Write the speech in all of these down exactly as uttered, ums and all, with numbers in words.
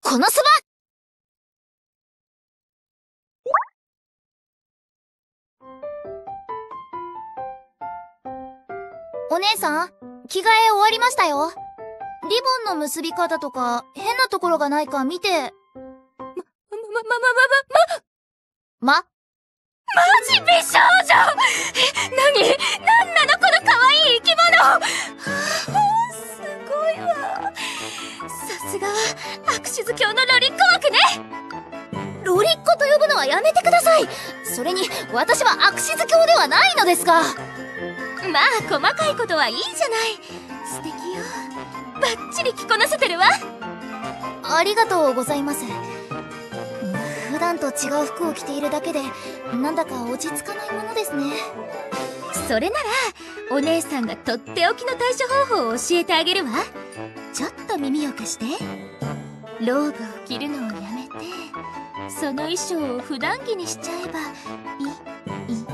このスバ。お姉さん、着替え終わりましたよ。リボンの結び方とか変なところがないか見て。ま、ま、ま、ま、ま、ま、ま、ま、マジ美少女。え、なに、なんなのこの可愛い生き物。はあ、すごいわ。さすがはアクシズ教のロリッコ枠ね。ロリッコと呼ぶのはやめてください。それに私はアクシズ教ではないのですが。まあ細かいことはいいじゃない。素敵よ。バッチリ着こなせてるわ。ありがとうございます。普段と違う服を着ているだけでなんだか落ち着かないものですね。それならお姉さんがとっておきの対処方法を教えてあげるわ。ちょっと耳を貸して。ローブを着るのをやめてその衣装を普段着にしちゃえばいいのよ。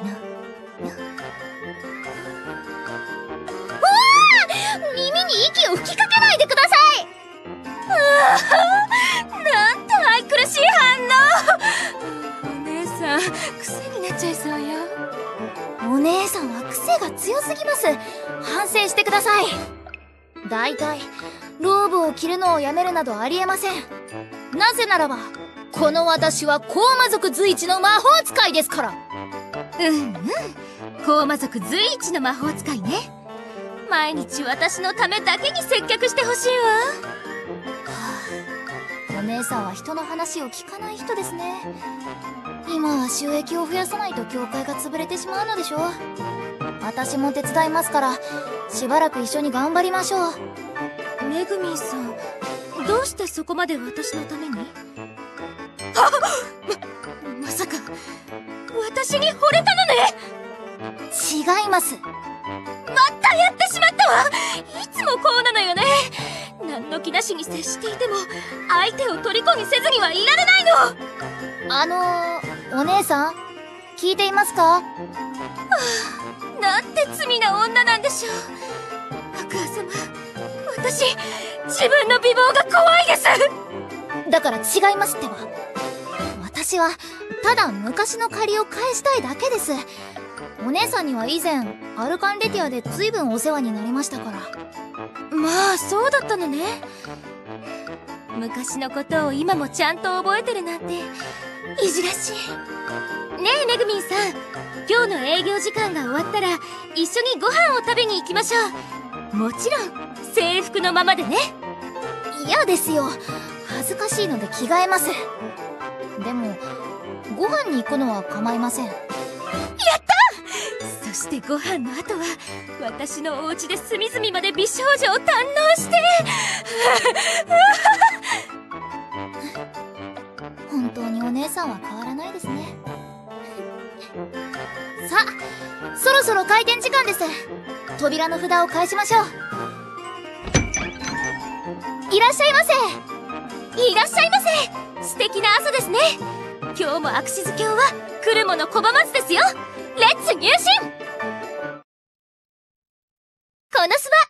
わあ、耳に息を吹きかけないでください。ああ、なんて愛くるしい反応。お姉さん癖になっちゃいそうよ。お姉さんは癖が強すぎます。反省してください。だいたいローブを着るのをやめるなどありえません。なぜならばこの私は高魔族随一の魔法使いですから。うんうん、高魔族随一の魔法使いね。毎日私のためだけに接客してほしいわ。はあ、お姉さんは人の話を聞かない人ですね。今は収益を増やさないと教会が潰れてしまうのでしょ。私も手伝いますからしばらく一緒に頑張りましょう。めぐみんさん、どうしてそこまで私のために？あっ、ま、まさか私に惚れたのね。違います。またやってしまったわ。いつもこうなのよね。何の気なしに接していても相手を虜にせずにはいられないの。あのー、お姉さん聞いていますか？はあ、なんて罪な女なんでしょう。白亜様、私自分の美貌が怖いです。だから違いますってば。私はただ昔の借りを返したいだけです。お姉さんには以前アルカンレティアで随分お世話になりましたから。まあそうだったのね。昔のことを今もちゃんと覚えてるなんていじらしい。ねえめぐみんさん、今日の営業時間が終わったら一緒にご飯を食べに行きましょう。もちろん制服のままでね。嫌ですよ。恥ずかしいので着替えます。でもご飯に行くのは構いません。やった！そしてご飯の後は私のお家で隅々まで美少女を堪能して本当にお姉さんは変わらないですね。さあ、そろそろ開店時間です。扉の札を返しましょう。いらっしゃいませ。いらっしゃいませ。素敵な朝ですね。今日もアクシズ教は来るもの拒まずですよ。レッツ入信。このスバ